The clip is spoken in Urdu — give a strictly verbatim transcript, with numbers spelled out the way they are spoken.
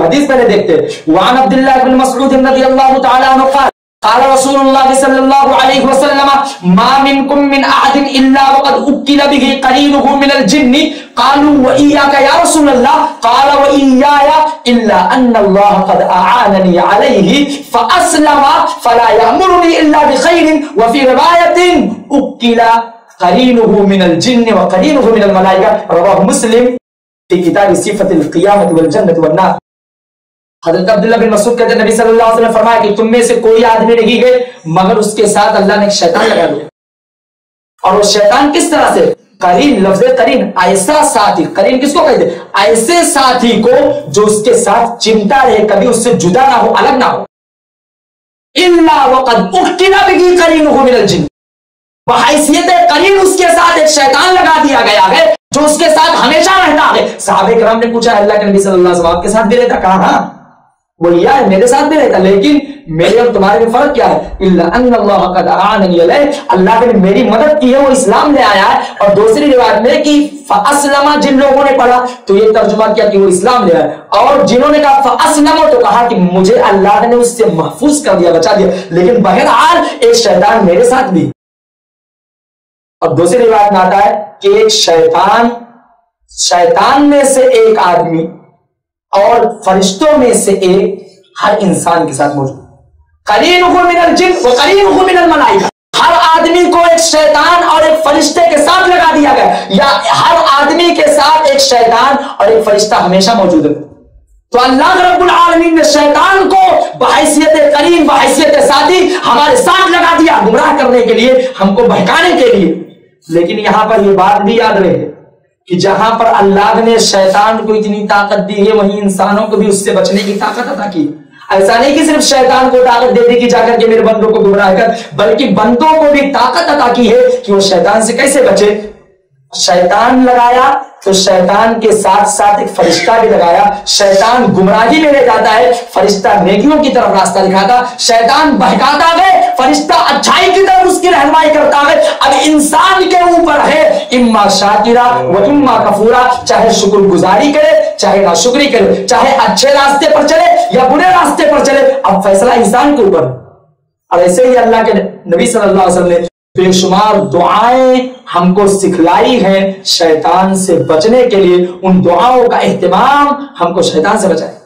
حدیث پہلے دیکھتے ہیں. وعن عبداللہ بن مسعود رضی اللہ تعالی عنہ قال قال رسول اللہ صلی اللہ علیہ وسلم ما منکم من احد الا وقد اکل به قرینه من الجن قالوا وإياك يا رسول الله قال وإياي الا ان الله قد اعانني عليه فاسلم فلا يأمرني الا بخير وفي روایت اکل قرینه من الجن وقرینه من الملائکہ رواه مسلم فی کتاب صفت القیامت والجنت والنار. حضرت عبداللہ بن مسعود کہتے ہیں نبی صلی اللہ علیہ وسلم فرمایا کہ تم میں سے کوئی آدمی نہیں گئے مگر اس کے ساتھ اللہ نے ایک شیطان لگا دیا. اور وہ شیطان کس طرح سے؟ قرین، لفظ قرین ایسا ساتھی. قرین کس کو کہتے ہیں؟ ایسے ساتھی کو جو اس کے ساتھ چمٹا رہے، کبھی اس سے جدا نہ ہو، الگ نہ ہو. الا وقد اکل به قرینه من الجن، بحیثیت قرین اس کے ساتھ ایک شیطان لگا دیا گیا ہے جو اس کے ساتھ ہمیشہ رہتا ہے. صحابہ کرام نے پوچھا اللہ کے نبی صلی اللہ علیہ وسلم آپ کے ساتھ بھی رہتا؟ کہا ہاں وہ یہ ہے میرے ساتھ بھی رہتا، لیکن میرے اور تمہارے میں فرق کیا ہے؟ الا ان اللہ قد اعاننی علیہ، اللہ نے میری مدد کی ہے، وہ اسلام لے آیا ہے. اور دوسری روایت میں کہ فاسلم، جن لوگوں نے پڑھا تو یہ ترجمہ کیا کہ وہ اسلام لے آیا، اور جنہوں نے کہا فاسلم تو کہا کہ مجھے اللہ نے اس سے محفوظ کر دیا، بچا دیا. لیکن بہرحال ایک شیطان میرے ساتھ بھی. اور دوسری روایت میں آتا ہے کہ ایک شیطان شیطان میں سے ایک آدمی اور فرشتوں میں سے ایک ہر انسان کے ساتھ موجود. قرینہ من الجن وقرینہ من الملائکہ، ہر آدمی کو ایک شیطان اور ایک فرشتے کے ساتھ لگا دیا گیا، یا ہر آدمی کے ساتھ ایک شیطان اور ایک فرشتہ ہمیشہ موجود ہے. تو اللہ رب العالمین نے شیطان کو بحیثیت قرین، بحیثیت ساتھی ہمارے ساتھ لگا دیا گمراہ کرنے کے لیے، ہم کو بہکانے کے لیے. لیکن یہاں پر یہ بات بھی یاد رہے کہ جہاں پر اللہ نے شیطان کو اتنی طاقت دی ہے وہیں انسانوں کو بھی اس سے بچنے کی طاقت عطا کی. ایسا نہیں کہ صرف شیطان کو طاقت دے دی کہ جا کر کے میرے بندوں کو گمراہ کر، بلکہ بندوں کو بھی طاقت عطا کی ہے کہ وہ شیطان سے کیسے بچے. شیطان لگایا تو شیطان کے ساتھ ساتھ ایک فرشتہ بھی لگایا. شیطان گمراہی میں لے جاتا ہے، فرشتہ نیکیوں کی طرف راستہ دکھاتا. شیطان بہکاتا ہے، فرشتہ اچھائی کی طرف اس کی رہنمائی کرتا ہے. اب انسان کے اوپر ہے اما شاکرا و اما کفورا، چاہے شکر گزاری کرے چاہے ناشکری کرے، چاہے اچھے راستے پر چلے یا برے راستے پر چلے. اب فیصلہ انسان کے اوپر. اور ایسے ہی اللہ کے نبی صلی اللہ علیہ وسلم نے بے شمار دعائیں ہم کو سکھلائی ہیں شیطان سے بچنے کے لیے. ان دعاؤں کا اہتمام ہم کو شیطان سے بچائے.